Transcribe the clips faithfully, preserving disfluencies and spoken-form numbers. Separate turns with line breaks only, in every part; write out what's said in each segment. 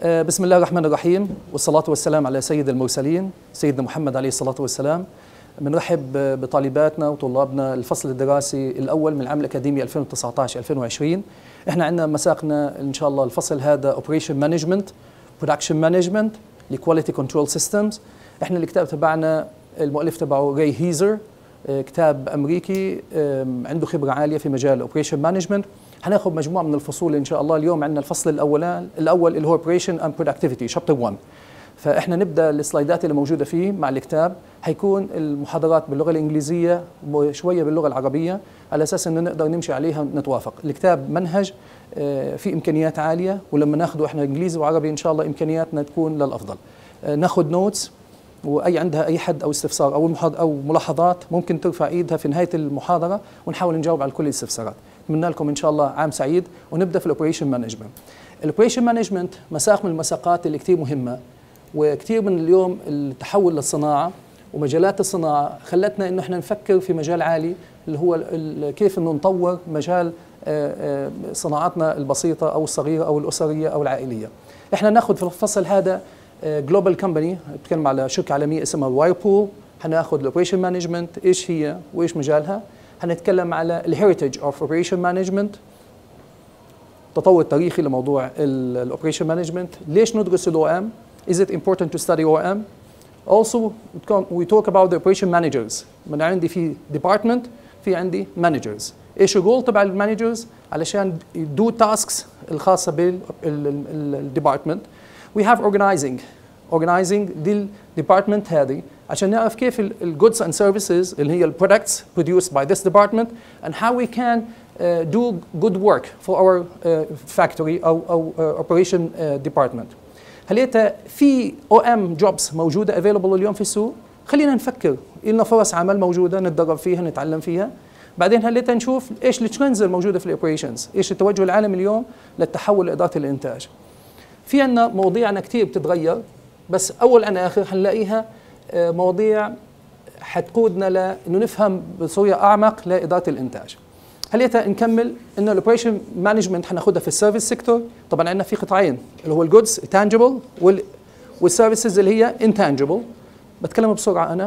بسم الله الرحمن الرحيم، والصلاة والسلام على سيد المرسلين سيدنا محمد عليه الصلاة والسلام. بنرحب بطالباتنا وطلابنا الفصل الدراسي الأول من العام الأكاديمي ألفين وتسعة عشر ألفين وعشرين. احنا عندنا مساقنا إن شاء الله الفصل هذا Operation Management Production Management لQuality Control Systems. احنا الكتاب تبعنا المؤلف تبعه راي هيزر، كتاب أمريكي عنده خبرة عالية في مجال Operation Management. هناخد مجموعة من الفصول إن شاء الله. اليوم عندنا الفصل الأول الأول اللي هو Operation and Productivity Chapter واحد. فإحنا نبدأ السلايدات اللي موجودة فيه مع الكتاب. هيكون المحاضرات باللغة الإنجليزية وشوية باللغة العربية على أساس إنه نقدر نمشي عليها ونتوافق. الكتاب منهج في إمكانيات عالية، ولما ناخده إحنا إنجليزي وعربي إن شاء الله إمكانياتنا تكون للأفضل. ناخد نوتس، واي عندها اي حد او استفسار او او ملاحظات ممكن ترفع ايدها في نهايه المحاضره ونحاول نجاوب على كل الاستفسارات. اتمنى لكم ان شاء الله عام سعيد. ونبدا في الاوبريشن مانجمنت. الاوبريشن مانجمنت مساق من المساقات اللي كثير مهمه، وكثير من اليوم التحول للصناعه ومجالات الصناعه خلتنا انه احنا نفكر في مجال عالي اللي هو كيف انه نطور مجال صناعاتنا البسيطه او الصغيره او الاسريه او العائليه. احنا ناخذ في الفصل هذا جلوبال كومباني، بتكلم على شركه عالميه اسمها وايربول. هناخذ الاوبريشن مانجمنت ايش هي وايش مجالها. هنتكلم على الهيريتج اوف اوبريشن مانجمنت، تطور تاريخي لموضوع الاوبريشن مانجمنت. ليش ندرس الاو ام؟ Is it important to study او ام؟ Also we talk about the operation managers. من عندي في department في عندي managers. ايش الرول تبع المانجرز علشان do tasks الخاصه بالديبارتمنت. We have organizing. Organizing دي الديبارتمنت هذه عشان نعرف كيف ال goods and services اللي هي ال products produced by this department and how we can uh, do good work for our uh, factory أو أو uh, operation uh, department. هل في او ام jobs موجودة available اليوم في السوق؟ خلينا نفكر، لنا فرص عمل موجودة نتدرب فيها نتعلم فيها. بعدين هل نشوف ايش الترندز الموجودة في الاوبريشنز، ايش التوجه العالمي اليوم للتحول لإدارة الإنتاج. في عنا مواضيعنا كثير بتتغير، بس أول عن آخر هنلاقيها مواضيع حتقودنا لأنه نفهم بصورة أعمق لإدارة الإنتاج. هل نكمل إنه الأوبريشن مانجمنت هناخدها في السيرفيس سيكتور. طبعا عندنا في قطاعين اللي هو الجودز تانجبل والسيرفيسز اللي هي انتانجبل. بتكلم بسرعة أنا،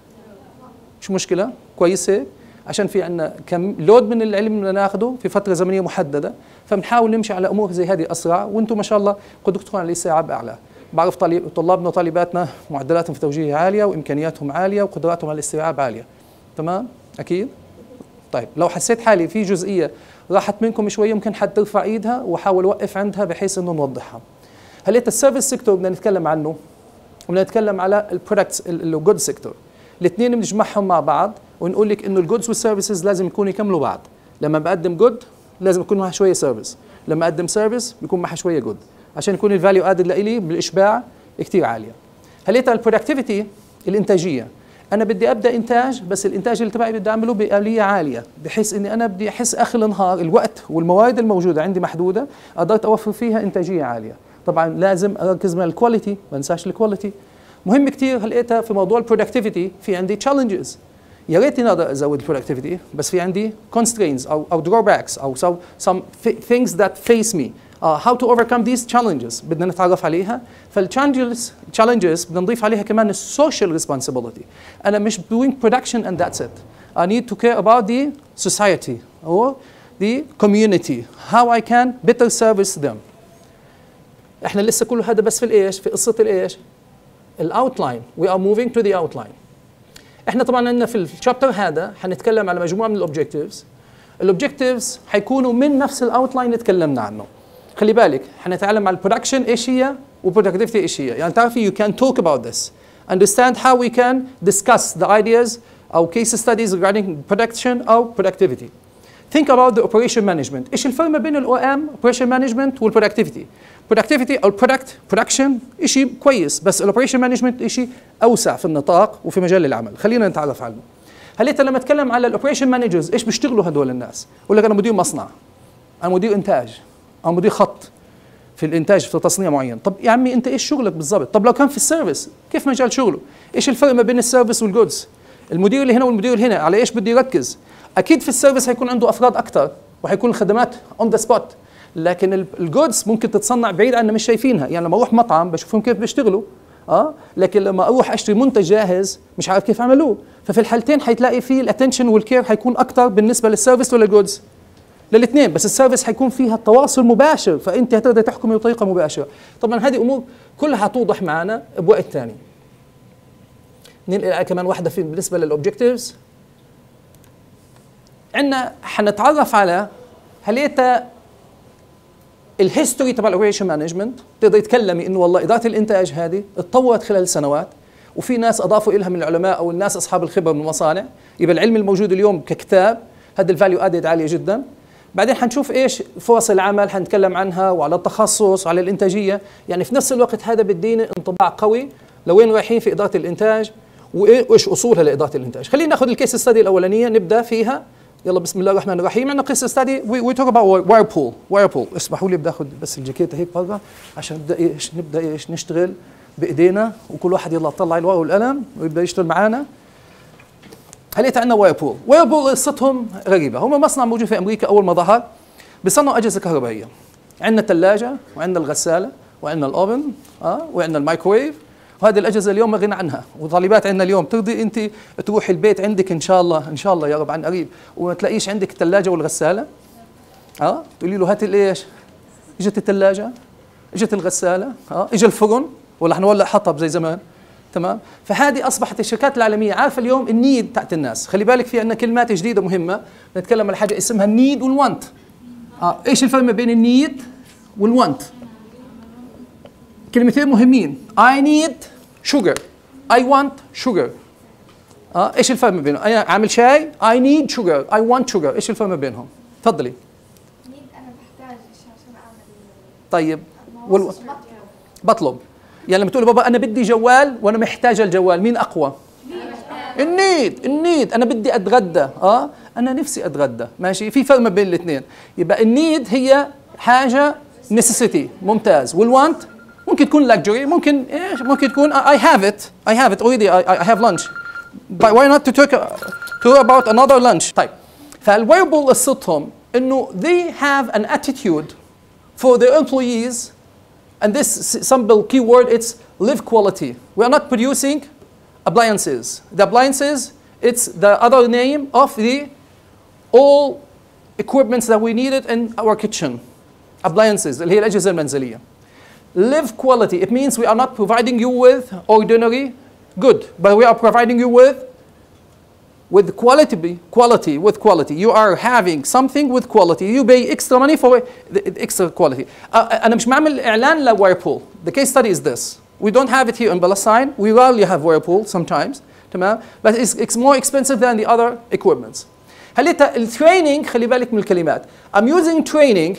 مش مشكلة، كويسة، عشان في عندنا كم لود من العلم اللي ناخده في فترة زمنية محددة، فبنحاول نمشي على أمور زي هذه أسرع، وأنتم ما شاء الله قدرتكم على الاستيعاب أعلى. بعرف طلابنا وطالباتنا معدلاتهم في توجيه عالية وإمكانياتهم عالية وقدراتهم على الاستيعاب عالية. تمام؟ أكيد؟ طيب لو حسيت حالي في جزئية راحت منكم شوية ممكن حد ترفع إيدها وحاول أوقف عندها بحيث إنه نوضحها. هل السيرفيس سيكتور بدنا نتكلم عنه وبدنا نتكلم على البرودكتس الجود سيكتور. الاثنين بنجمعهم مع بعض ونقول لك انه الجودز والسيرفيسز لازم يكونوا يكملوا بعض. لما بقدم جود لازم يكون معها شويه سيرفيس، لما اقدم سيرفيس بيكون معها شويه جود عشان يكون الفاليو ادد لإلي بالاشباع كثير عاليه. هليتا البرودكتيفيتي الانتاجيه، انا بدي ابدا انتاج بس الانتاج اللي تبعي بدي اعمله بآلية عاليه بحيث اني انا بدي احس اخر النهار الوقت والموارد الموجوده عندي محدوده قدرت اوفر فيها انتاجيه عاليه. طبعا لازم اركز من الكواليتي، ما انساش الكواليتي مهم كثير. هلقيتها في موضوع البرودكتيفيتي في عندي تشالنجز، يا ريت نقدر ازود البرودكتيفيتي بس في عندي constraints او او drawbacks او so, some things that face me. uh, how to overcome these challenges بدنا نتعرف عليها. فالchallenges challenges بدنا نضيف عليها كمان السوشيال responsibility. انا مش doing production and that's it. I need to care about the society or the community, how I can better service them. احنا لسه كل هذا بس في الايش؟ في قصه الايش؟ الاوتلاين. we are moving to the outline. احنا طبعا عندنا في الشابتر هذا حنتكلم على مجموعه من الاوبجكتيفز. الاوبجكتيفز حيكونوا من نفس الاوتلاين اللي تكلمنا عنه. خلي بالك حنتعلم على البرودكشن ايش هي والبرودكتيفيتي ايش هي. يعني تعرفي you can talk about this, understand how we can discuss the ideas او case studies regarding production او productivity. think about the operation management. ايش الفرق ما بين الاو ام operation management والبرودكتيفيتي؟ productivity او product production شيء كويس، بس الاوبريشن مانجمنت شيء اوسع في النطاق وفي مجال العمل. خلينا نتعرف عنه. هل انت لما اتكلم على الاوبريشن مانجرز ايش بيشتغلوا هدول الناس؟ يقول لك انا مدير مصنع، انا مدير انتاج، انا مدير خط في الانتاج في تصنيع معين. طب يا عمي انت ايش شغلك بالضبط؟ طب لو كان في السيرفيس كيف مجال شغله؟ ايش الفرق ما بين السيرفيس والجودز؟ المدير اللي هنا والمدير اللي هنا على ايش بده يركز؟ اكيد في السيرفيس هيكون عنده افراد اكثر وحيكون الخدمات اون ذا سبوت، لكن الجودز ممكن تتصنع بعيد عنا مش شايفينها. يعني لما اروح مطعم بشوفهم كيف بيشتغلوا اه لكن لما اروح اشتري منتج جاهز مش عارف كيف عملوه. ففي الحالتين حيتلاقي فيه الاتنشن والكير حيكون اكثر بالنسبه للسيرفيس ولا الجودز؟ للاثنين، بس السيرفيس حيكون فيها التواصل مباشر، فانت هتقدر تحكمي بطريقه مباشره. طبعا هذه امور كلها حتوضح معنا بوقت ثاني. ننقل كمان واحده في بالنسبه للاوبجكتيفز. عندنا حنتعرف على هليتا الهيستوري تبع الاوبريشن مانجمنت. تقدر تتكلمي انه والله اداره الانتاج هذه اتطورت خلال سنوات، وفي ناس اضافوا لها من العلماء او الناس اصحاب الخبره من المصانع. يبقى العلم الموجود اليوم ككتاب هذا الفاليو ادد عاليه جدا. بعدين حنشوف ايش فرص العمل حنتكلم عنها، وعلى التخصص وعلى الانتاجيه. يعني في نفس الوقت هذا بدينا انطباع قوي لوين رايحين في اداره الانتاج وايش اصولها لاداره الانتاج. خلينا ناخذ الكيس ستادي الاولانيه نبدا فيها. يلا بسم الله الرحمن الرحيم. عندنا قصه ستادي وي توك اباوت وايربول. وايربول اسمحوا لي بدي اخذ بس الجاكيته هيك برا عشان نبدا ايش نبدا ايش نشتغل بايدينا، وكل واحد يلا طلع الورقه والقلم ويبدا يشتغل معنا. هلقيت عندنا وايربول. وايربول قصتهم غريبه، هم مصنع موجود في امريكا اول ما ظهر بيصنعوا اجهزه كهربائيه. عندنا الثلاجه وعندنا الغساله وعندنا الاوفن اه وعندنا المايكروويف، وهذه الاجهزه اليوم ما غنى عنها. وطالبات عندنا اليوم ترضي انت تروحي البيت عندك ان شاء الله ان شاء الله يا رب عن قريب وما تلاقيش عندك الثلاجه والغساله؟ اه تقولي له هات ايش؟ اجت الثلاجه، اجت الغساله، اه اجى الفرن ولا حنولع حطب زي زمان. تمام؟ فهذه اصبحت الشركات العالميه عارفه اليوم النيد تاعت الناس. خلي بالك في عندنا كلمات جديده مهمه نتكلم عن حاجه اسمها النيد والوانت. اه ايش الفرق ما بين النيد والوانت؟ كلمتين مهمين. I need sugar. I want sugar. اه ايش الفرق ما بينهم؟ انا عامل شاي I need sugar. I want sugar. ايش الفرق ما بينهم؟ تفضلي.
need انا بحتاج شيء عشان اعمل.
طيب وال... بطلب. يعني لما تقولي بابا انا بدي جوال وانا محتاجه الجوال، مين اقوى؟ النيد. النيد انا بدي اتغدى، اه انا نفسي اتغدى، ماشي؟ في فرق ما بين الاثنين. يبقى النيد هي حاجه necessity ممتاز، والوانت ممكن تكون luxury، ممكن ايش؟ ممكن تكون I have it I have it already I, I have lunch. But why not to talk to about another lunch؟ طيب فالويربل قصتهم انه they have an attitude for their employees. And this simple keyword, it's live quality. We are not producing appliances. The appliances, it's the other name of the all equipments that we needed in our kitchen. Appliances, اللي هي الأجهزة المنزلية. Live quality, it means we are not providing you with ordinary good, but we are providing you with with quality, quality, with quality. You are having something with quality. You pay extra money for the extra quality. Uh, أنا مش معمل إعلان لويربول. The case study is this. We don't have it here in Palestine. We rarely have Whirlpool sometimes. تمام؟ But it's, it's more expensive than the other equipments. هلتا التريننج خلي بالك من الكلمات. I'm using training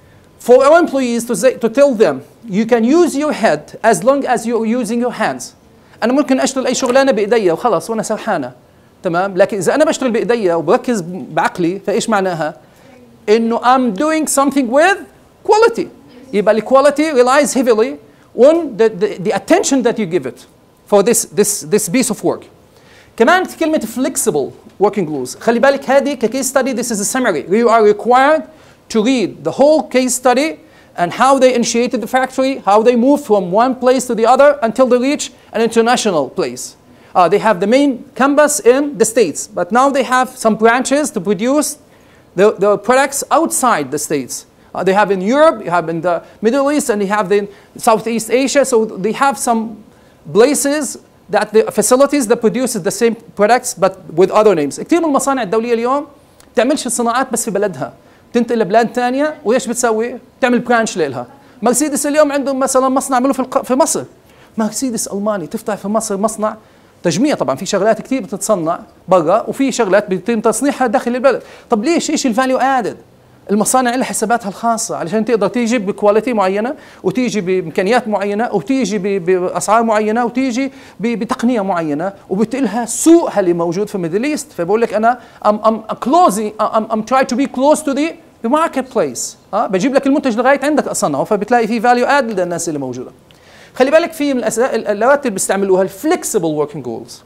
for our employees to say, to tell them you can use your head as long as you're using your hands. أنا ممكن أشتغل أي شغلانة بإيديا وخلاص وأنا سرحانة. تمام؟ لكن إذا أنا بشتغل بإيديا وبركز بعقلي فإيش معناها؟ إنه I'm doing something with quality. يبقى ال quality relies heavily on the, the, the attention that you give it for this, this, this piece of work. كمان كلمة flexible working rules. خلي بالك هذه كcase study this is a summary. You are required to read the whole case study and how they initiated the factory, how they moved from one place to the other until they reach an international place. Uh, they have the main campus in the States, but now they have some branches to produce the, the products outside the States. Uh, they have in Europe, you have in the Middle East, and you have in Southeast Asia. So they have some places that the facilities that produce the same products but with other names. كثير من المصانع الدولية اليوم بتعملش الصناعات بس في بلدها، بتنتقل لبلاد ثانية وإيش بتسوي؟ بتعمل برانش لها. مرسيدس اليوم عندهم مثلا مصنع عمله في في مصر. مرسيدس ألماني تفتح في مصر مصنع تجميع، طبعا في شغلات كثير بتتصنع برا وفي شغلات بيتم تصنيعها داخل البلد. طب ليش؟ ايش الفاليو ادد؟ المصانع لها حساباتها الخاصه علشان تقدر تيجي بكواليتي معينه وتيجي بامكانيات معينه وتيجي باسعار معينه وتيجي بتقنيه معينه وبتلها سوقها اللي موجود في الميدل ايست. فبقول لك انا ام ام كلوزي ام ام تراي تو بي كلوز تو ذا ماركت بليس. اه بجيب لك المنتج لغايه عندك اصنعه، فبتلاقي في فاليو اد للناس اللي موجوده. خلي بالك في من الادوات اللي بيستعملوها الفلكسبل وركينج رولز.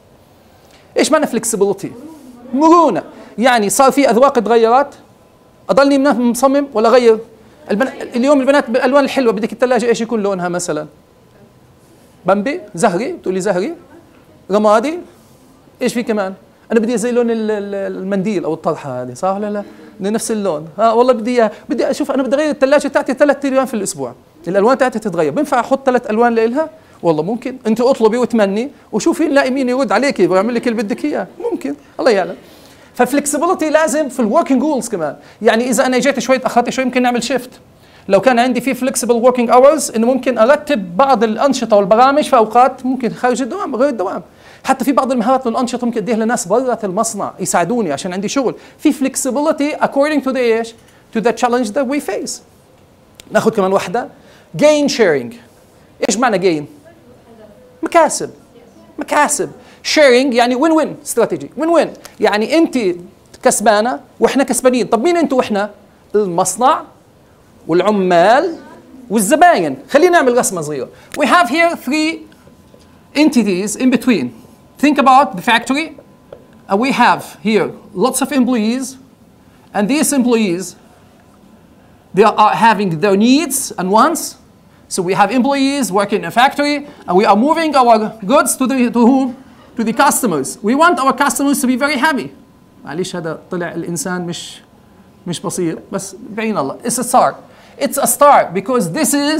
ايش معنى فلكسبيليتي؟ مرونه. يعني صار في اذواق تغيرت، اضلني مصمم ولا غير؟ البن... اليوم البنات بالالوان الحلوه بدك الثلاجه ايش يكون لونها مثلا؟ بمبي، زهري، بتقولي زهري، رمادي، ايش في كمان؟ انا بدي زي لون المنديل او الطرحه هذه، صح ولا لا؟ نفس اللون، ها والله بدي اياها، بدي اشوف انا بدي اغير الثلاجه تاعتي ثلاث الوان في الاسبوع، الالوان تاعتي تتغير، بينفع احط ثلاث الوان لإلها؟ والله ممكن، انت اطلبي وتمني وشوفي نلاقي مين يرد عليكي ويعمل لك اللي بدك اياه، ممكن، الله يعلم. ففلكسبيليتي لازم في الوركينج رولز كمان، يعني اذا انا جيت شوي تاخرت شوي ممكن نعمل شيفت. لو كان عندي في فلكسبل وركينج اورز انه ممكن ارتب بعض الانشطه والبرامج في اوقات ممكن خارج الدوام غير الدوام. حتى في بعض المهارات والانشطه ممكن اديها لناس برات المصنع يساعدوني عشان عندي شغل. في فلكسبيليتي according to the ايش؟ to the challenge that we face. ناخذ كمان واحده gain sharing. ايش معنى gain؟ مكاسب. مكاسب. sharing يعني وين وين استراتيجي، وين وين يعني انت كسبانه واحنا كسبانين. طب مين انتوا واحنا؟ المصنع والعمال والزباين. خلينا نعمل رسمه صغيره. We have here three entities in between. Think about the factory, and we have here lots of employees, and these employees they are having their needs and wants. So we have employees working in a factory, and we are moving our goods to the to whom? To the customers. We want our customers to be very happy. معليش هذا طلع الانسان مش مش بسيط بس بعين الله. It's a start. It's a start because this is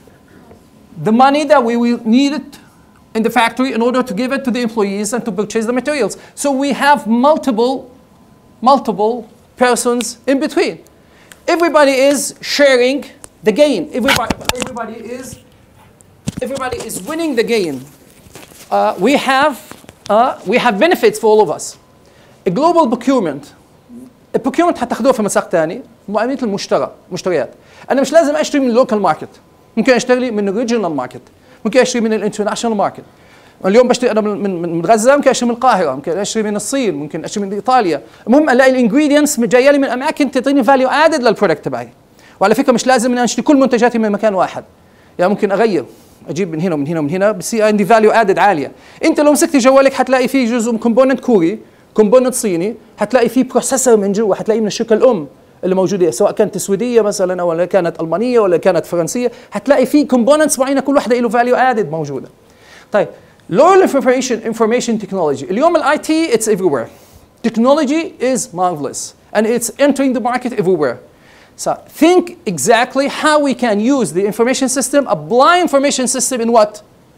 the money that we will need it in the factory in order to give it to the employees and to purchase the materials. So we have multiple, multiple persons in between. Everybody is sharing the gain. Everybody, everybody is, everybody is winning the gain. Uh, we have, uh, we have benefits for all of us. A global procurement. البروكيومنت حتاخدوها في مساق ثاني، معامله المشترى، مشتريات. انا مش لازم اشتري من اللوكال ماركت، ممكن اشتري من الريجنال ماركت، ممكن اشتري من الانترناشونال ماركت. اليوم بشتري انا من من غزه، ممكن اشتري من القاهره، ممكن اشتري من الصين، ممكن اشتري من ايطاليا. المهم الاقي الانجريدينتس جايه لي من اماكن تعطيني فاليو ادد للبرودكت تبعي. وعلى فكره مش لازم اني اشتري كل منتجاتي من مكان واحد، يعني ممكن اغير، اجيب من هنا ومن هنا ومن هنا، بصير عندي فاليو ادد عاليه. انت لو مسكتي جوالك حتلاقي فيه جزء كومبوننت كوري، كومبوننت صيني، حتلاقي فيه بروسيسور من جوا، حتلاقيه من الشركه الام اللي موجوده سواء كانت سويديه مثلا ولا كانت المانيه ولا كانت فرنسيه، حتلاقي فيه كومبوننتس معينه كل واحده له فاليو ادد موجوده. طيب low information information technology. اليوم الاي تي it's everywhere. Technology is marvelous and it's entering the market everywhere. So think exactly how we can use the information system, apply information system in what?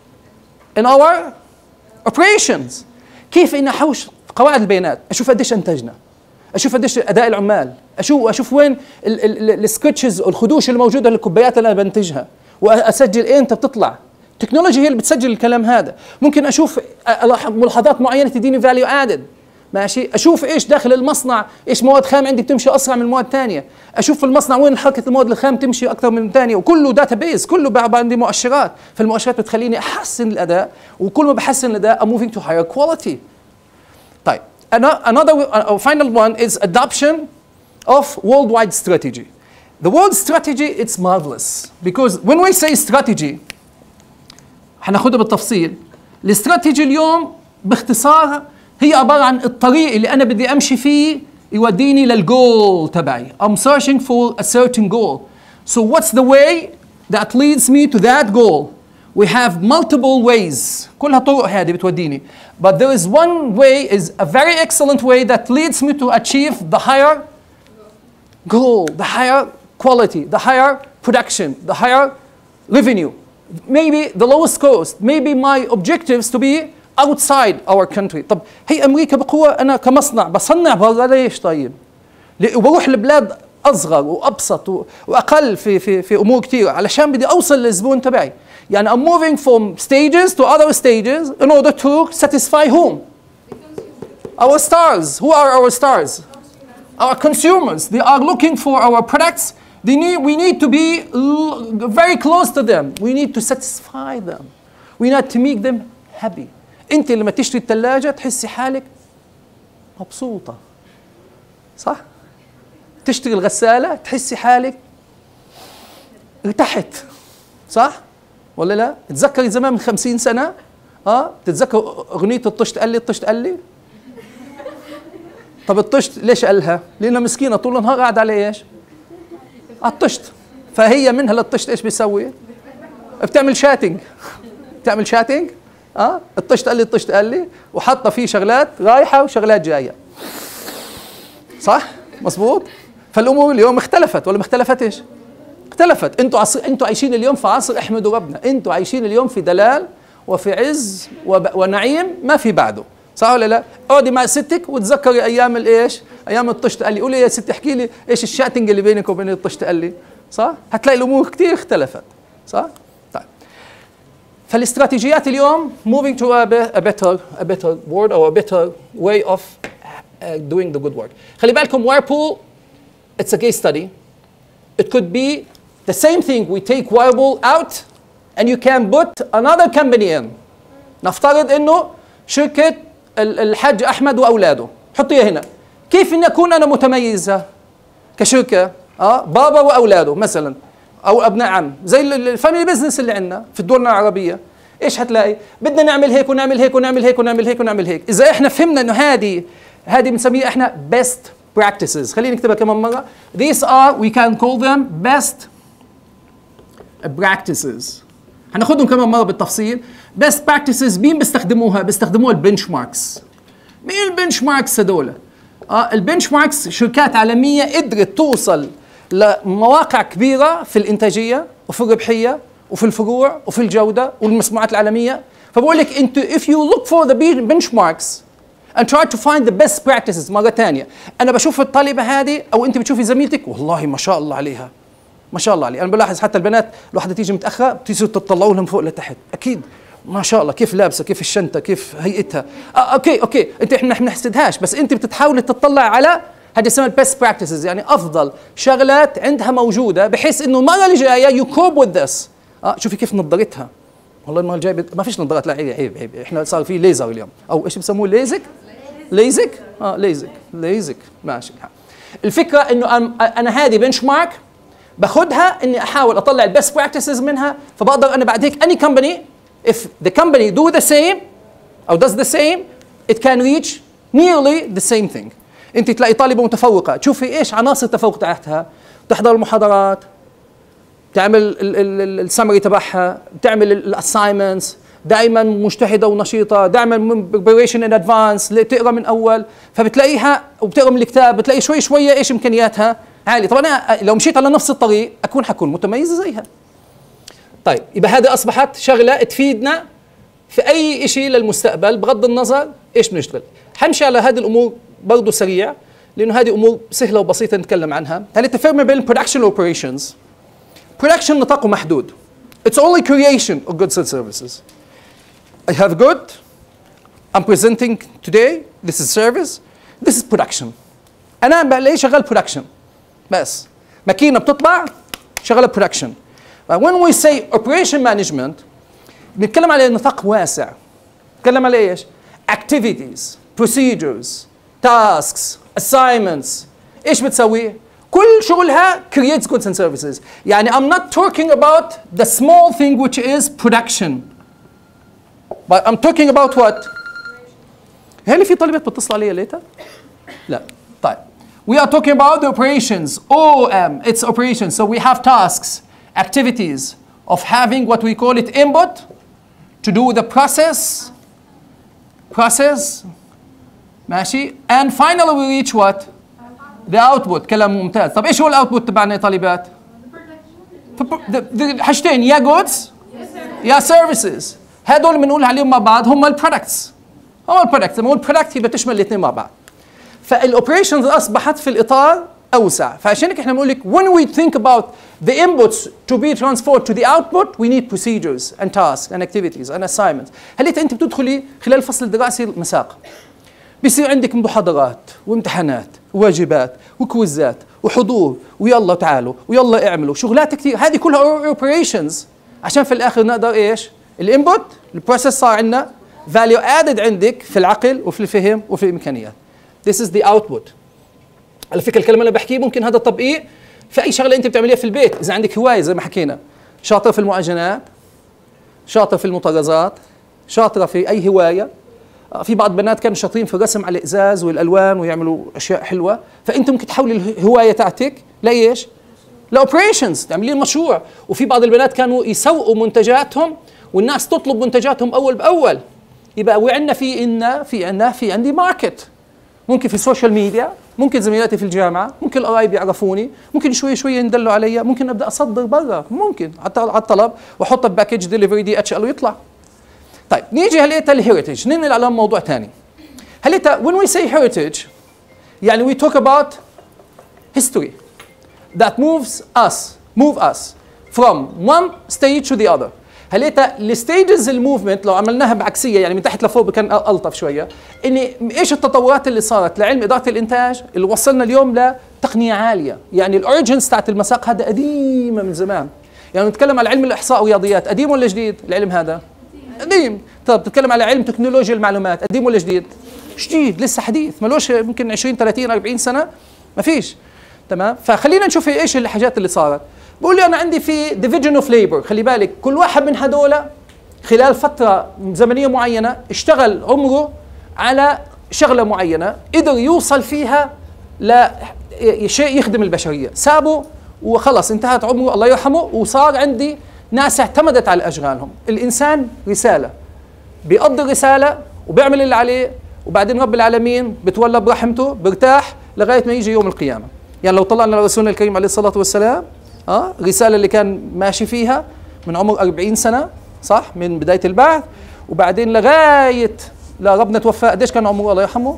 In our operations. كيف إن أحوش قواعد البيانات، أشوف قديش أنتجنا، أشوف قديش أداء العمال، أشوف أشوف وين السكتشز والخدوش الموجودة للكوبايات اللي أنا بنتجها، وأسجل إمتى بتطلع. التكنولوجيا هي اللي بتسجل الكلام هذا. ممكن أشوف ملاحظات معينة تديني فاليو ادد، ماشي؟ أشوف إيش داخل المصنع، إيش مواد خام عندي بتمشي أسرع من مواد ثانية، أشوف في المصنع وين حركة المواد الخام تمشي أكثر من ثانية، وكله داتا بيز، كله عندي مؤشرات، فالمؤشرات بتخليني أحسن الأداء، وكل ما بحسن الأداء I'm moving to higher quality. طيب another uh, final one is adoption of worldwide strategy. The world strategy it's marvelous because when we say strategy هناخدها بالتفصيل. الاستراتيجي اليوم باختصار هي عبارة عن الطريق اللي أنا بدي أمشي فيه يوديني للجول تبعي. I'm searching for a certain goal. So what's the way that leads me to that goal? We have multiple ways. كلها طرق هذه بتوديني. But there is one way is a very excellent way that leads me to achieve the higher goal, the higher quality, the higher production, the higher revenue. Maybe the lowest cost. Maybe my objectives to be outside our country. طب هي أمريكا بقوة أنا كمصنع بصنع برا ليش طيب؟ وبروح لبلاد أصغر وأبسط وأقل في في في أمور كثيرة علشان بدي أوصل للزبون تبعي. يعني I'm moving from stages to other stages in order to satisfy whom? Our stars. Who are our stars? Our consumers. They are looking for our products. They need, we need to be very close to them. We need to satisfy them. We need to make them happy. أنت لما تشتري الثلاجة تحسي حالك مبسوطة. صح؟ تشتري الغسالة تحسي حالك ارتحت. صح؟ ولا لا؟ تتذكري زمان من خمسين سنة؟ اه تتذكر أغنية الطشت قال لي الطشت قال لي؟ طب الطشت ليش قالها؟ لأنها مسكينة طول النهار قاعدة على ايش؟ على الطشت. فهي منها للطشت ايش بيسوي؟ بتعمل شاتنج بتعمل شاتنج اه الطشت قال لي الطشت قال لي وحاطه فيه شغلات رايحه وشغلات جايه. صح؟ مظبوط؟ فالامور اليوم اختلفت ولا ما اختلفتش؟ اختلفت. انتوا عصر انتوا عايشين اليوم في عصر احمدوا ربنا، انتوا عايشين اليوم في دلال وفي عز وب... ونعيم ما في بعده. صح ولا لا؟ اقعدي مع ستك وتذكري ايام الايش؟ ايام الطشت قال لي، قولي يا ستي احكي لي ايش الشاتنج اللي بينك وبين الطشت قال لي. صح؟ هتلاقي الامور كثير اختلفت. صح؟ طيب. فالاستراتيجيات اليوم moving to a, be- a better a better word or a better way of uh, doing the good work. خلي بالكم Whirlpool it's a case study. It could be the same thing. We take Whirlpool out and you can put another company in. نفترض انه شركة الحاج احمد واولاده، حطيها هنا. كيف ان اكون انا متميزة كشركة اه بابا واولاده مثلا او ابناء عم زي الفاميلي بزنس اللي عندنا في الدول العربية. ايش هتلاقي؟ بدنا نعمل هيك ونعمل هيك ونعمل هيك ونعمل هيك ونعمل هيك. اذا احنا فهمنا انه هذه هذه بنسميها احنا best practices. خلينا نكتبها كمان مرة. These are we can call them best practices. هناخدهم كمان مرة بالتفصيل. best practices مين بيستخدموها؟ بيستخدموها البنش ماركس. مين البنش ماركس هذول؟ اه البنش ماركس شركات عالمية قدرت توصل لمواقع كبيرة في الإنتاجية وفي الربحية وفي الفروع وفي الجودة والمسموعات العالمية. فبقول لك انت if you look for the benchmarks and try to find the best practices. مرة ثانية أنا بشوف الطالبة هذه أو أنت بتشوفي زميلتك والله ما شاء الله عليها ما شاء الله عليها. أنا بلاحظ حتى البنات الواحدة تيجي متأخرة بتصيروا تطلعوا لهم فوق لتحت. أكيد ما شاء الله كيف لابسة كيف الشنطة كيف هيئتها. آه أوكي أوكي أنت إحنا ما بنحسدهاش بس أنت بتحاولي تطلع على هذه اسمها البيست براكتسز يعني أفضل شغلات عندها موجودة بحيث إنه المرة اللي جاية يو كوب وذ ذس. آه شوفي كيف نظرتها والله المرة الجاية بت... ما فيش نظارات لا عيب عيب عيب احنا صار في ليزر اليوم او ايش بسموه ليزك ليزك اه ليزك ليزك ماشي. الفكره انه انا هذه بنش مارك باخذها اني احاول اطلع البيست براكتسز منها فبقدر انا بعد هيك any company if the company do the same او does the same it can reach nearly the same thing. انت تلاقي طالبه متفوقه تشوفي ايش عناصر التفوق تاعتها، تحضر المحاضرات، تعمل السمري تبعها، بتعمل الاساينمنتس، دائما مجتهده ونشيطه، دائما بريبريشن ان ادفانس، تقرا من اول، فبتلاقيها وبتقرا من الكتاب بتلاقي شوي شويه ايش امكانياتها عاليه. طبعا انا لو مشيت على نفس الطريق اكون حكون متميزه زيها. طيب يبقى هذه اصبحت شغله تفيدنا في اي شيء للمستقبل بغض النظر ايش بنشتغل. حنمشي على هذه الامور برضه سريع لانه هذه امور سهله وبسيطه نتكلم عنها. هل التفرق بين production operations؟ production نطاقه محدود. It's only creation of goods and services. I have good. I'm presenting today. This is service. This is production. أنا بلاقي شغال production. بس ماكينة بتطلع شغالة production. But when we say operation management بنتكلم على نطاق واسع. نتكلم على إيش؟ Activities, procedures, tasks, assignments. إيش بتسوي؟ كل شغلها creates goods and services. يعني I'm not talking about the small thing which is production. But I'm talking about what? هل في طالبات بتتصل علي ليتا؟ لا. طيب. We are talking about the operations. O M. It's operations. So we have tasks, activities of having what we call it input to do the process. Process. ماشي. And finally we reach what? The output. كلام ممتاز. طب ايش هو الاوتبوت تبعنا يا طالبات؟ حاجتين يا goods يا services. هدول بنقول عليهم مع بعض هم البرودكتس. هم البرودكتس. لما نقول برودكت يبقى تشمل الاثنين مع بعض. فالاوبريشنز اصبحت في الاطار اوسع. فعشان هيك احنا بنقول لك when we think about the inputs to be transferred to the output we need procedures and tasks and activities and assignments. هل انت بتدخلي خلال الفصل الدراسي المساق بيصير عندك محاضرات وامتحانات وواجبات وكويزات وحضور ويلا تعالوا ويلا اعملوا شغلات كثير. هذه كلها اوبريشنز عشان في الاخر نقدر ايش؟ الانبوت البروسيس صار عندنا فاليو ادد عندك في العقل وفي الفهم وفي الامكانيات. This is the output. على فكره الكلام اللي بحكيه ممكن هذا التطبيق في اي شغله انت بتعمليها في البيت. اذا عندك هوايه زي ما حكينا شاطر في المعجنات، شاطر في المطرزات، شاطره في اي هوايه. في بعض البنات كانوا شاطرين في الرسم على الازاز والالوان ويعملوا اشياء حلوه، فانت ممكن تحولي الهوايه تاعتك لايش؟ لاوبريشنز، تعملين مشروع. وفي بعض البنات كانوا يسوقوا منتجاتهم والناس تطلب منتجاتهم اول باول. يبقى وعندنا في إن في عندنا في عندي ماركت، ممكن في السوشيال ميديا، ممكن زميلاتي في الجامعه، ممكن القرايب يعرفوني، ممكن شوي شوي يندلوا علي، ممكن ابدا اصدر برا، ممكن على الطلب واحط باكج ديليفري دي اتش ال ويطلع. طيب نيجي هليتا الهيريتج، ننقل على موضوع ثاني. هليتا when we say heritage يعني we talk about history that moves us move us from one stage to the other. هليتا الستيجز الموفمنت لو عملناها بعكسيه يعني من تحت لفوق كان الطف شويه، ان ايش التطورات اللي صارت لعلم اداره الانتاج اللي وصلنا اليوم لتقنيه عاليه. يعني الاوريجنز تاعت المساق هذا قديمه من زمان. يعني نتكلم على علم الاحصاء والرياضيات، قديم ولا جديد العلم هذا؟ قديم. طب بتتكلم على علم تكنولوجيا المعلومات، قديم ولا جديد؟ جديد، لسه حديث، مالوش يمكن عشرين ثلاثين أربعين سنه، ما فيش. تمام؟ فخلينا نشوف ايش الحاجات اللي صارت. بقول لي انا عندي في ديفيجن اوف ليبر، خلي بالك كل واحد من هذول خلال فتره زمنيه معينه اشتغل عمره على شغله معينه، قدر يوصل فيها لشيء يخدم البشريه، سابه وخلص انتهت عمره الله يرحمه، وصار عندي ناس اعتمدت على اشغالهم. الانسان رساله، بيقضي الرساله وبيعمل اللي عليه، وبعدين رب العالمين بتولى برحمته برتاح لغايه ما يجي يوم القيامه. يعني لو طلعنا لرسولنا الكريم عليه الصلاه والسلام، اه الرساله اللي كان ماشي فيها من عمر أربعين سنه، صح، من بدايه البعث، وبعدين لغايه لا ربنا توفى قديش كان عمره الله يرحمه؟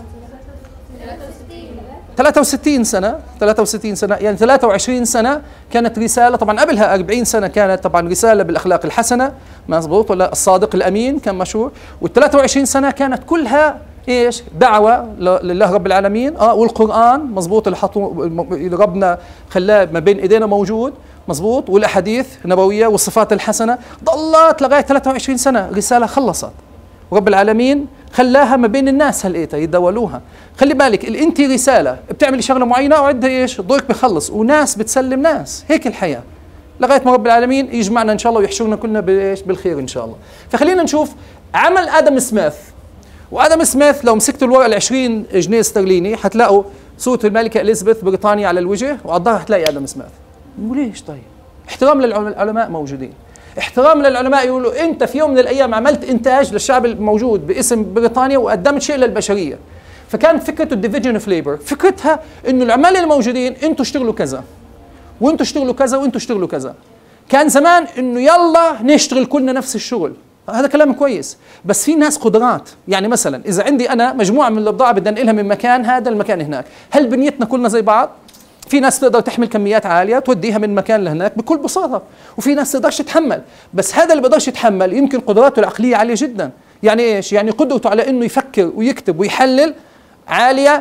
ثلاثة وستين سنه، ثلاثة وستين سنه، يعني ثلاثة وعشرين سنه كانت رساله. طبعا قبلها أربعين سنه كانت طبعا رساله بالاخلاق الحسنه، مزبوط ولا الصادق الامين كان مشهور، وال ثلاثة وعشرين سنه كانت كلها ايش؟ دعوه لله رب العالمين، اه والقران مزبوط اللي حطوا ربنا خلاه ما بين ايدينا موجود، مزبوط، والاحاديث النبويه والصفات الحسنه، ضلت لغايه ثلاثة وعشرين سنه رساله خلصت، ورب العالمين خلاها ما بين الناس هلقيتها يتداولوها. خلي بالك انت رساله بتعملي شغله معينه وعندها ايش؟ دورك بخلص، وناس بتسلم ناس، هيك الحياه لغايه ما رب العالمين يجمعنا ان شاء الله ويحشرنا كلنا بايش؟ بالخير ان شاء الله. فخلينا نشوف عمل ادم سميث. وادم سميث لو مسكتوا الورقه ال عشرين جنيه استرليني حتلاقوا صوره الملكه اليزابيث بريطانيا على الوجه، وعلى الظهر حتلاقي ادم سميث. وليش طيب؟ احترام للعلماء موجودين، احترام للعلماء يقولوا انت في يوم من الايام عملت انتاج للشعب الموجود باسم بريطانيا وقدمت شيء للبشريه. فكان فكره الديفيجن اوف ليبر فكرتها انه العمال الموجودين انتوا اشتغلوا كذا وانتوا اشتغلوا كذا وانتوا اشتغلوا كذا. كان زمان انه يلا نشتغل كلنا نفس الشغل، هذا كلام كويس، بس في ناس قدرات. يعني مثلا اذا عندي انا مجموعه من البضاعه بدي انقلها من مكان هذا لمكان هناك، هل بنيتنا كلنا زي بعض؟ في ناس تقدر تحمل كميات عاليه توديها من مكان لهناك بكل بساطه، وفي ناس تقدرش تتحمل. بس هذا اللي بقدرش يتحمل يمكن قدراته العقليه عاليه جدا. يعني ايش؟ يعني قدرته على انه يفكر ويكتب ويحلل عاليه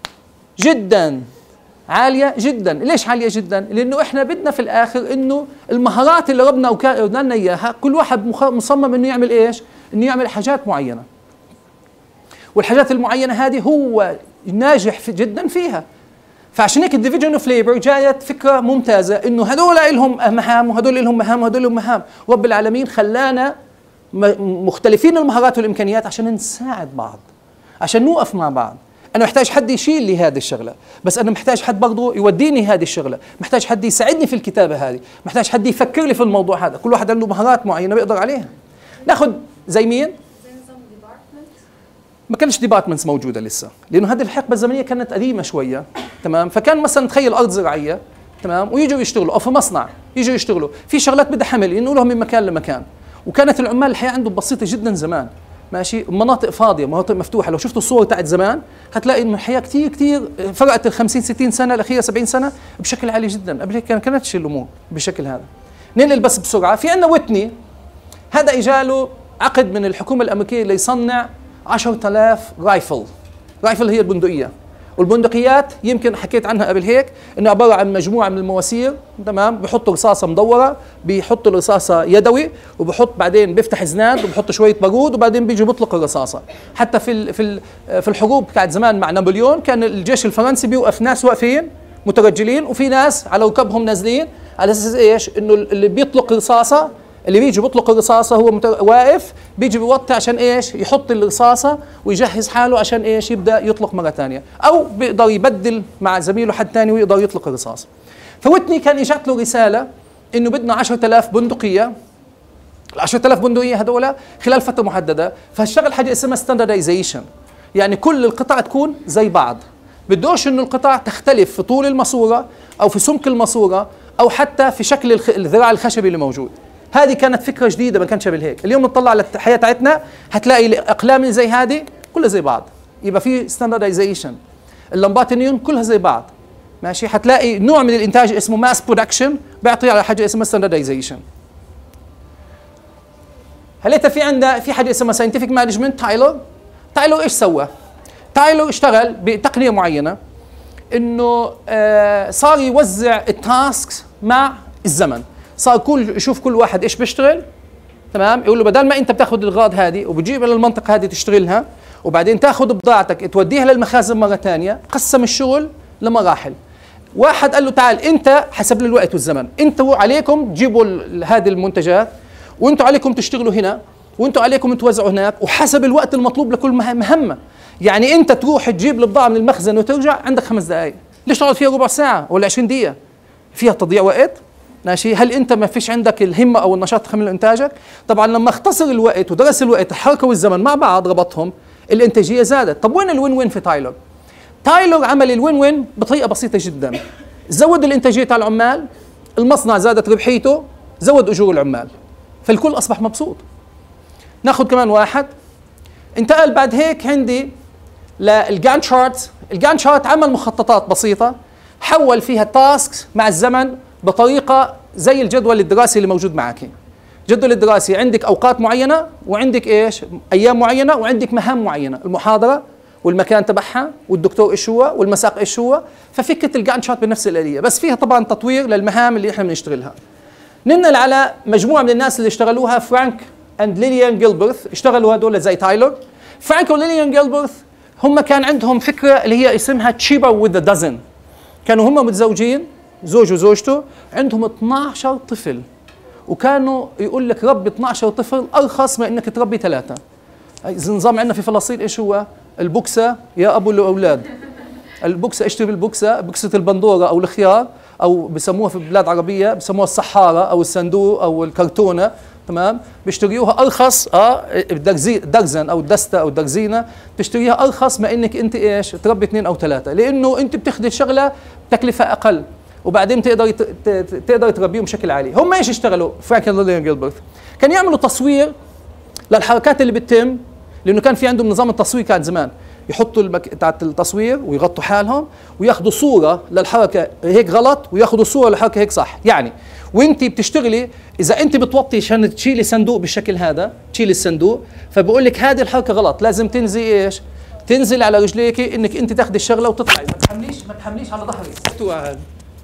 جدا، عاليه جدا. ليش عاليه جدا؟ لانه احنا بدنا في الاخر انه المهارات اللي ربنا وكان لنا اياها كل واحد مصمم انه يعمل ايش؟ انه يعمل حاجات معينه، والحاجات المعينه هذه هو ناجح في جدا فيها. فعشان هيك الديفيجن اوف ليبر جايت فكره ممتازه انه هذول لهم مهام وهذول لهم مهام وهذول لهم مهام، رب العالمين خلانا مختلفين المهارات والامكانيات عشان نساعد بعض، عشان نوقف مع بعض. انا محتاج حد يشيل لي هذه الشغله، بس انا محتاج حد برضه يوديني هذه الشغله، محتاج حد يساعدني في الكتابه هذه، محتاج حد يفكر لي في الموضوع هذا. كل واحد عنده مهارات معينه بيقدر عليها. ناخذ زي مين؟ ما كانش ديبارتمنتس موجوده لسه، لانه هذه الحقبه الزمنيه كانت قديمه شويه، تمام؟ فكان مثلا تخيل ارض زراعيه، تمام، ويجوا يشتغلوا، او في مصنع يجوا يشتغلوا في شغلات بدها حمل ينقلوها من مكان لمكان. وكانت العمال الحياه عندهم بسيطه جدا زمان، ماشي، مناطق فاضيه، مناطق مفتوحه. لو شفتوا الصور تاعت زمان هتلاقي انه الحياه كثير كثير فرقت ال خمسين ستين سنه الاخيره سبعين سنه بشكل عالي جدا. قبل هيك ما كانتش الامور بالشكل هذا. ننقل بس بسرعه. في عندنا ويتني، هذا اجاله عقد من الحكومه الامريكيه ليصنع عشرة آلاف رايفل. رايفل هي البندقيه، والبندقيات يمكن حكيت عنها قبل هيك انه عباره عن مجموعه من المواسير، تمام، بحطوا رصاصه مدوره، بيحطوا الرصاصه يدوي، وبحط بعدين بيفتح زناد وبحط شويه بارود، وبعدين بيجي بيطلق الرصاصه. حتى في ال في ال في الحروب بتاعت زمان مع نابليون كان الجيش الفرنسي بيوقف ناس واقفين مترجلين، وفي ناس على ركبهم نازلين، على اساس ايش؟ انه اللي بيطلق رصاصه اللي بيجي بيطلق الرصاصه هو مت... واقف بيجي بيوطي عشان ايش؟ يحط الرصاصه ويجهز حاله عشان ايش؟ يبدا يطلق مره ثانيه، او بيقدر يبدل مع زميله حد ثاني ويقدر يطلق الرصاص. فويتني كان اجت له رساله انه بدنا عشرة آلاف بندقيه، ال عشرة آلاف بندقيه هذول خلال فتره محدده، فاشتغل حاجه اسمها ستاندردايزيشن، يعني كل القطع تكون زي بعض، بدوش انه القطع تختلف في طول الماسوره او في سمك الماسوره او حتى في شكل الخ... الذراع الخشبي اللي موجود. هذه كانت فكره جديده ما كانش قبل هيك. اليوم نطلع على الحياه تاعتنا هتلاقي الاقلام اللي زي هذه كلها زي بعض، يبقى في ستاندردايزيشن. اللمبات النيون كلها زي بعض، ماشي. هتلاقي نوع من الانتاج اسمه ماس برودكشن بيعطي على حاجه اسمها ستاندردايزيشن. هلأ في عندنا في حاجه اسمها ساينتفك مانجمنت. تايلور تايلور ايش سوى؟ تايلور اشتغل بتقنيه معينه انه آه صار يوزع التاسكس مع الزمن. صار كل يشوف كل واحد ايش بيشتغل، تمام، يقول له بدل ما انت بتاخذ الاغراض هذه وبتجيبها للمنطقه هذه تشتغلها وبعدين تاخذ بضاعتك توديها للمخازن مره ثانيه، قسم الشغل لمراحل. واحد قال له تعال انت حسب الوقت والزمن، انتوا عليكم تجيبوا هذه المنتجات وانتوا عليكم تشتغلوا هنا وانتوا عليكم توزعوا هناك وحسب الوقت المطلوب لكل مهمه. يعني انت تروح تجيب البضاعه من المخزن وترجع عندك خمس دقائق، ليش تقعد فيها ربع ساعه ولا عشرين دقيقه؟ فيها تضييع وقت، ماشي. هل انت ما فيش عندك الهمه او النشاط تكمل انتاجك؟ طبعا لما اختصر الوقت ودرس الوقت الحركه والزمن مع بعض ربطهم، الانتاجيه زادت. طب وين الوين وين في تايلور؟ تايلور عمل الوين وين بطريقه بسيطه جدا، زود الانتاجيه تاع العمال، المصنع زادت ربحيته، زود اجور العمال، فالكل اصبح مبسوط. ناخذ كمان واحد انتقل بعد هيك عندي للجان شارت. الجان شارت عمل مخططات بسيطه حول فيها التاسكس مع الزمن بطريقه زي الجدول الدراسي اللي موجود معك. الجدول الدراسي عندك اوقات معينه وعندك ايش؟ ايام معينه وعندك مهام معينه، المحاضره والمكان تبعها والدكتور ايش هو والمساق ايش هو. ففكره الجان شارت بنفس الاليه، بس فيها طبعا تطوير للمهام اللي احنا بنشتغلها. ننقل على مجموعه من الناس اللي اشتغلوها، فرانك اند ليليان جيلبرث، اشتغلوا هذول زي تايلور. فرانك وليليان جيلبرث هم كان عندهم فكره اللي هي اسمها تشيبر وذ دازن. كانوا هم متزوجين، زوج وزوجته، عندهم اثنعش طفل، وكانوا يقول لك ربي اثنعش طفل ارخص من انك تربي ثلاثه. النظام عندنا في فلسطين ايش هو؟ البوكسه يا ابو الاولاد. البوكسه اشتري بالبوكسه، بوكسه البندوره او الخيار، او بسموها في بلاد عربيه بسموها الصحاره او الصندوق او الكرتونه، تمام، بيشتريوها ارخص اه درزن او الدسته او الدرزينه، بتشتريها ارخص ما انك انت ايش؟ تربي اثنين او ثلاثه، لانه انت بتاخذي شغله تكلفه اقل وبعدين تقدر تقدر تربيهم بشكل عالي. هم ايش اشتغلوا؟ فرانك وليليان جيلبرث كان يعملوا تصوير للحركات اللي بتتم، لانه كان في عندهم نظام التصوير كان زمان يحطوا المك... تاعت التصوير ويغطوا حالهم وياخذوا صوره للحركه هيك غلط وياخذوا صوره للحركه هيك صح. يعني وانت بتشتغلي اذا انت بتوطي عشان تشيلي صندوق بالشكل هذا، تشيلي الصندوق، فبقول لك هذه الحركه غلط، لازم تنزلي ايش؟ تنزل على رجليك، انك انت تاخذي الشغله وتطلعي، ما تحمليش ما تحمليش على ظهرك.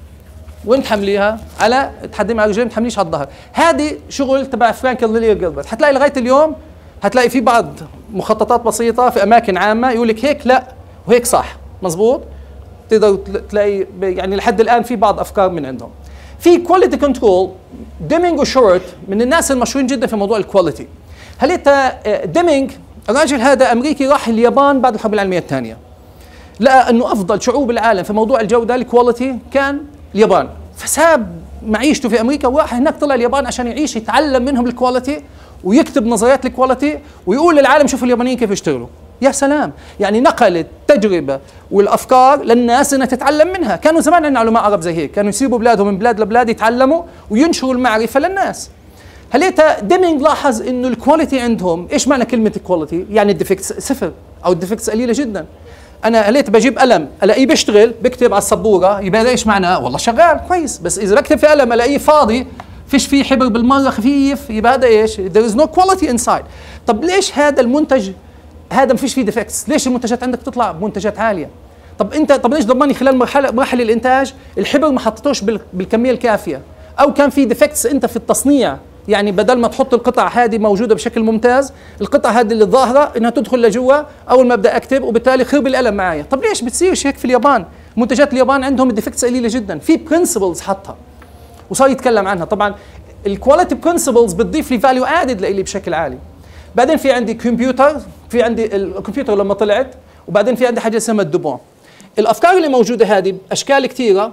وين تحمليها؟ على تحدمي على رجلين، ما تحمليش على الظهر. هذه شغل تبع فرانك وليليان جيلبرث. حتلاقي لغايه اليوم هتلاقي في بعض مخططات بسيطه في اماكن عامه يقول لك هيك لا وهيك صح، مزبوط. تقدر تلاقي يعني لحد الان في بعض افكار من عندهم. في كواليتي كنترول، ديمينج وشورت من الناس المشهورين جدا في موضوع الكواليتي. هل انت ديمينج الراجل هذا امريكي راح اليابان بعد الحرب العالميه الثانيه، لقى انه افضل شعوب العالم في موضوع الجوده الكواليتي كان اليابان، فساب معيشته في امريكا وراح هناك، طلع اليابان عشان يعيش يتعلم منهم الكواليتي ويكتب نظريات الكواليتي ويقول للعالم شوفوا اليابانيين كيف يشتغلوا. يا سلام، يعني نقل التجربه والافكار للناس انها تتعلم منها. كانوا زمان عندنا علماء عرب زي هيك، كانوا يسيبوا بلادهم من بلاد لبلاد يتعلموا وينشروا المعرفه للناس. هليتا ديمينج لاحظ انه الكواليتي عندهم، ايش معنى كلمه الكواليتي؟ يعني الديفكتس صفر او الديفكتس قليله جدا. انا هليت بجيب قلم الاقيه بيشتغل بكتب على السبوره، يبقى ايش معناه؟ والله شغال كويس. بس اذا بكتب في قلم الاقيه فاضي فيش فيه حبر بالمره خفيف، يبقى هذا ايش؟ there is no quality inside. طب ليش هذا المنتج هذا ما فيش فيه ديفكتس؟ ليش المنتجات عندك تطلع منتجات عاليه؟ طب انت طب ليش ضمني خلال مرحله مراحل الانتاج الحبر ما حطيتوش بالكميه الكافيه؟ او كان في ديفكتس انت في التصنيع، يعني بدل ما تحط القطع هذه موجوده بشكل ممتاز، القطع هذه اللي ظاهره انها تدخل لجوا اول ما ابدا اكتب وبالتالي خرب القلم معايا. طب ليش بتصيرش هيك في اليابان؟ منتجات اليابان عندهم الديفكتس قليله جدا، في برنسبلز حطها وصار يتكلم عنها. طبعا الكواليتي برنسبلز بتضيف لي فاليو ادد لإلي بشكل عالي. بعدين في عندي كمبيوتر، في عندي الكمبيوتر لما طلعت، وبعدين في عندي حاجه اسمها الدوبون. الافكار اللي موجوده هذه باشكال كثيره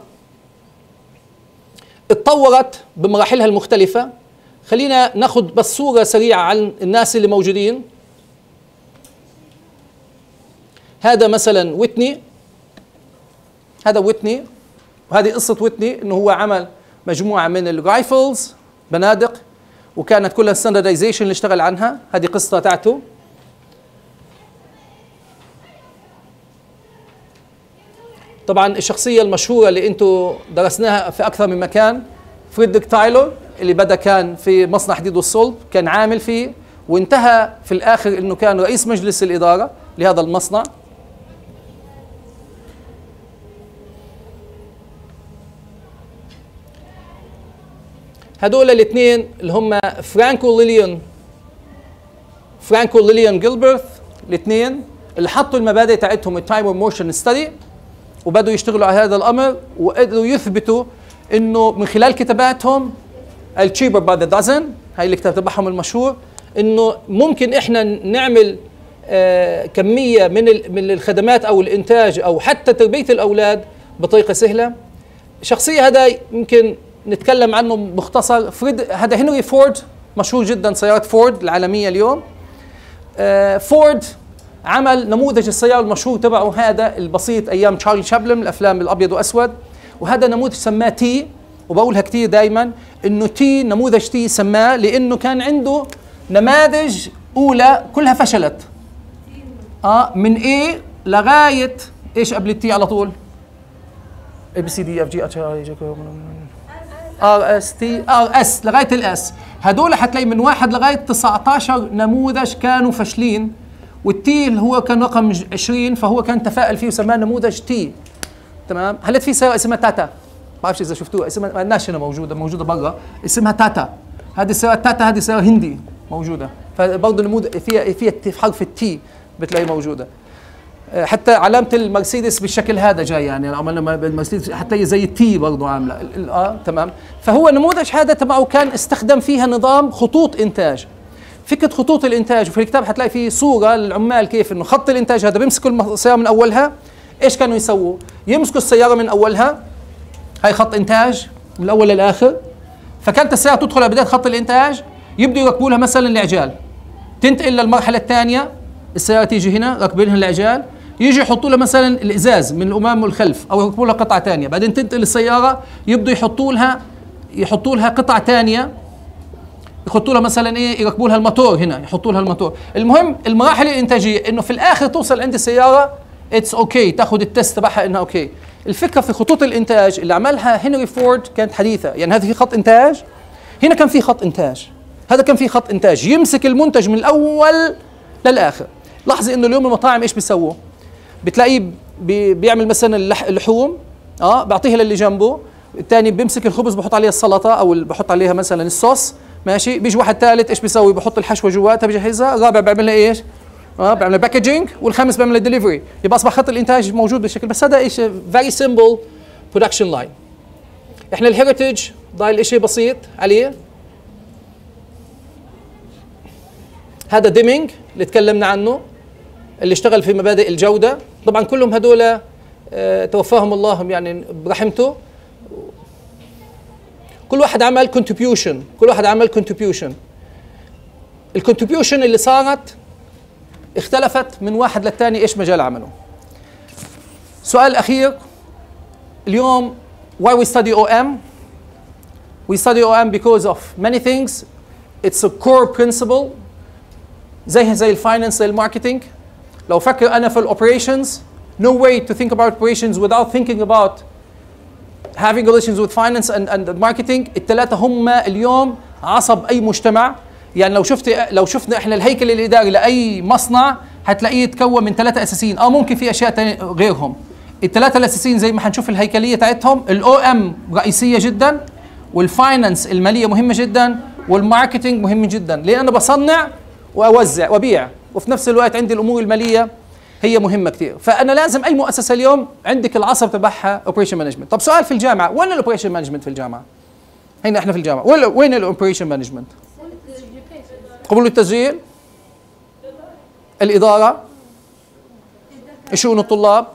اتطورت بمراحلها المختلفه. خلينا ناخذ بس صوره سريعه عن الناس اللي موجودين. هذا مثلا ويتني، هذا ويتني، وهذه قصه ويتني انه هو عمل مجموعه من الرايفلز، بنادق، وكانت كلها ستاندردايزيشن اللي اشتغل عنها. هذه قصة تاعته. طبعا الشخصية المشهورة اللي انتم درسناها في أكثر من مكان، فريدريك تايلور، اللي بدأ كان في مصنع حديد والصلب، كان عامل فيه وانتهى في الآخر انه كان رئيس مجلس الإدارة لهذا المصنع. هذول الاثنين اللي هم فرانكو ليليان فرانكو ليليان جيلبرث، الاثنين اللي حطوا المبادئ تاعتهم التايم موشن ستدي، وبدوا يشتغلوا على هذا الامر، وقدروا يثبتوا انه من خلال كتاباتهم التشيبر باي ذا دازن، هاي الكتاب تبعهم المشهور، انه ممكن احنا نعمل آه كميه من من الخدمات او الانتاج او حتى تربيه الاولاد بطريقه سهله. شخصيه هذا يمكن نتكلم عنه مختصر. فريد هذا هنري فورد، مشهور جدا سيارة فورد العالمية اليوم. آه فورد عمل نموذج السيارة المشهور تبعه هذا البسيط أيام تشارلي شابلن، الأفلام الأبيض وأسود، وهذا نموذج سماه تي، وبقولها كثير دائما إنه تي، نموذج تي سماه لأنه كان عنده نماذج أولى كلها فشلت. آه من إيه لغاية إيش قبل التي على طول؟ A B C D F G H I J K ار اس تي ار اس لغايه الاس. هدول حتلاقي من واحد لغايه تسعة عشر نموذج كانوا فاشلين، والتي اللي هو كان رقم عشرين فهو كان تفائل فيه وسماه نموذج تي. تمام. هلت في سياره اسمها تاتا، ما بعرفش اذا شفتوها، اسمها ما لناش هنا، موجوده موجوده برا، اسمها تاتا. هذه السياره تاتا، هذه سياره هندي موجوده، فبرضه نموذج فيها فيها حرف التي بتلاقي موجوده. حتى علامة المرسيدس بالشكل هذا جاي، يعني عملنا بالمرسيدس حتى زي التي برضه عاملة. اه تمام. فهو النموذج هذا تبعه كان استخدم فيها نظام خطوط إنتاج. فكرة خطوط الإنتاج، وفي الكتاب حتلاقي فيه صورة للعمال كيف إنه خط الإنتاج هذا بيمسكوا السيارة من أولها. إيش كانوا يسووا؟ يمسكوا السيارة من أولها، هاي خط إنتاج من الأول للآخر. فكانت السيارة تدخل على بداية خط الإنتاج، يبدوا يركبوا لها مثلا العجال، تنتقل للمرحلة الثانية، السيارة تيجي هنا راكبين لها العجال، يجي يحطوا لها مثلا الازاز من الامام والخلف، او يركبوا لها قطعه ثانيه، بعدين تنتقل السياره يبدوا يحطوا لها يحطوا لها قطعه ثانيه، يحطوا لها مثلا ايه، يركبوا لها الموتور هنا، يحطوا لها الموتور. المهم المراحل الانتاجيه انه في الاخر توصل عند السياره اتس اوكي، تاخذ التست تبعها انها اوكي. الفكره في خطوط الانتاج اللي عملها هنري فورد كانت حديثه، يعني هذا في خط انتاج، هنا كان في خط انتاج، هذا كان في خط انتاج يمسك المنتج من الاول للاخر. لاحظي انه اليوم المطاعم ايش بيسووا؟ بتلاقيه بي بيعمل مثلا اللحوم، اه بعطيها للي جنبه، الثاني بيمسك الخبز بحط عليها السلطه او بحط عليها مثلا الصوص، ماشي، بيجي واحد ثالث ايش بيسوي؟ بحط الحشوه جواتها بجهزها، الرابع بيعمل لها ايش؟ اه بيعمل باكجينج، والخامس بيعمل ديليفري، يبقى اصبح خط الانتاج موجود بالشكل. بس هذا ايش؟ فيري سمبل برودكشن لاين. احنا الهيريتج ضايل شيء بسيط عليه. هذا ديمينج اللي تكلمنا عنه، اللي اشتغل في مبادئ الجودة. طبعا كلهم هذول اه توفاهم الله يعني برحمته. كل واحد عمل كونتريبيوشن، كل واحد عمل كونتريبيوشن. الكونتريبيوشن اللي صارت اختلفت من واحد للثاني ايش مجال عمله. سؤال الأخير اليوم، why we study O M? We study O M because of many things. It's a core principle. زيها زي الفاينانس، زي الماركتينج. لو فكر أنا في الأوبريشنز، no way to think about operations without thinking about having relations with finance and and marketing. الثلاثة هم اليوم عصب أي مجتمع. يعني لو شفت لو شفنا إحنا الهيكل الإداري لأي مصنع هتلاقيه يتكون من ثلاثة أساسيين، أو ممكن في أشياء تانية غيرهم. الثلاثة الأساسيين زي ما حنشوف الهيكلية تاعتهم، الأو إم رئيسية جدا، والفاينانس المالية مهمة جدا، والماركتينج مهم جدا، لأن أنا بصنع وأوزع وبيع، وفي نفس الوقت عندي الامور الماليه هي مهمه كثير. فانا لازم اي مؤسسه اليوم عندك العصب تبعها اوبريشن مانجمنت. طب سؤال في الجامعه، وين الاوبريشن مانجمنت في الجامعه؟ هنا احنا في الجامعه. وين وين الاوبريشن مانجمنت؟ قبول التسجيل، الاداره، شؤون الطلاب،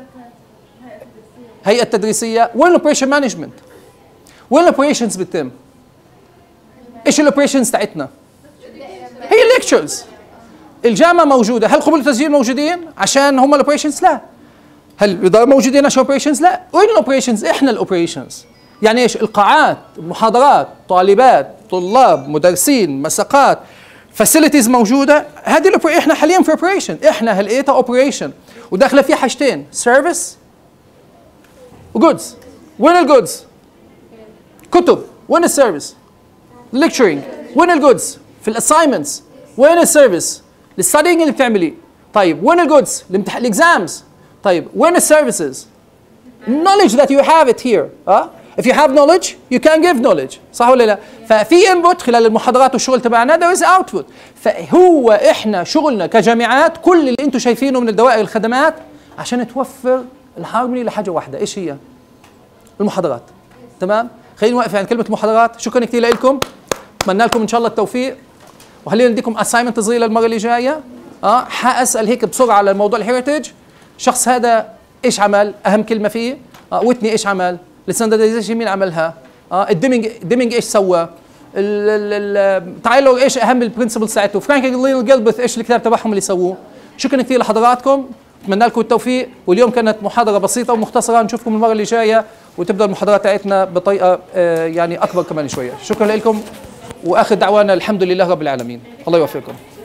هيئه التدريسيه. وين الاوبريشن مانجمنت؟ وين الاوبريشنز بتتم؟ ايش الاوبريشنز تاعتنا؟ هي الليكتشرز. الجامعه موجوده، هل قبول التسجيل موجودين عشان هم الاوبريشنز؟ لا. هل الاداره موجودين عشان الاوبريشنز؟ لا. وين الاوبريشنز؟ احنا الاوبريشنز. يعني ايش؟ القاعات، محاضرات، طالبات، طلاب، مدرسين، مساقات، فاسيلتيز موجوده. هذه احنا حاليا في اوبريشن، احنا هلقيتها اوبريشن وداخله فيها حاجتين، سيرفيس وجودز. وين الجودز؟ كتب. وين السيرفيس؟ ليكتشرينج. وين الجودز؟ في الاساينمنتس. وين السيرفيس؟ الستادينج اللي بتعمليه. طيب وين الجودز؟ الامتحان الاكزامز. طيب وين السيرفيسز؟ knowledge that you have it here. اه if you have knowledge you can give knowledge. صح ولا لا؟ ففي انبوت خلال المحاضرات والشغل تبعنا، there is output. فهو احنا شغلنا كجامعات كل اللي انتم شايفينه من الدوائر الخدمات عشان توفر الهارموني لحاجه واحده. ايش هي؟ المحاضرات. تمام؟ خلينا نوقف عند كلمه المحاضرات. شكرا كثير لكم، اتمنى لكم ان شاء الله التوفيق، وخلينا نديكم اساينمنت صغير للمره اللي جايه. اه حاسال هيك بسرعه على الموضوع الهيريتج. الشخص هذا ايش عمل؟ اهم كلمه فيه. اه ويتني ايش عمل؟ الستاندردايزيشن مين عملها؟ اه الديمينج ديمينج ايش سوى؟ تايلور ايش اهم البرنسبلز تاعته؟ فرانكلين جيلبرث ايش الكتاب تبعهم اللي سووه؟ شكرا كثير لحضراتكم، اتمنى لكم التوفيق. واليوم كانت محاضره بسيطه ومختصره، نشوفكم المره اللي جايه وتبدا المحاضرات تاعتنا بطريقه آه يعني اكبر كمان شويه. شكرا لكم، واخر دعوانا الحمد لله رب العالمين. الله يوفقكم.